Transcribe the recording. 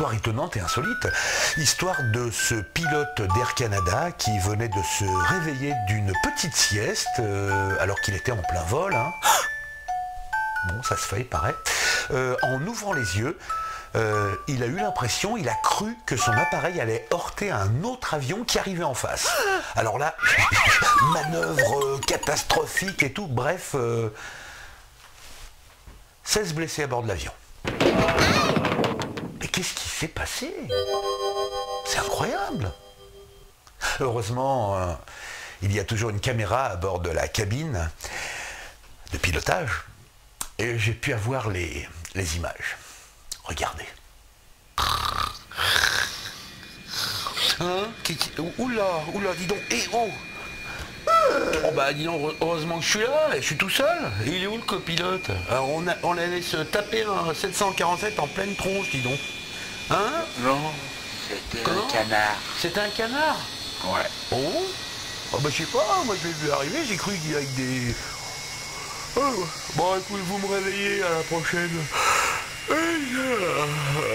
histoire étonnante et insolite. Histoire de ce pilote d'Air Canada qui venait de se réveiller d'une petite sieste alors qu'il était en plein vol. Hein. Bon, ça se fait, il paraît. En ouvrant les yeux, il a eu l'impression, il a cru que son appareil allait heurter un autre avion qui arrivait en face. Alors là, manœuvre catastrophique et tout, bref, 16 blessés à bord de l'avion. Mais qu'est-ce qui s'est passé? C'est incroyable. Heureusement, il y a toujours une caméra à bord de la cabine de pilotage et j'ai pu avoir les images. Regardez. Hein? Oula, dis donc. Oh bah dis donc, heureusement que je suis là, et je suis tout seul. Et il est où le copilote? Alors on allait se taper un 747 en pleine tronche, dis donc. Hein? Non, c'était un canard. C'était un canard? Ouais. Oh bah je sais pas, moi je l'ai vu arriver, j'ai cru qu'il y avait des... Oh, bon écoute, vous me réveillez à la prochaine.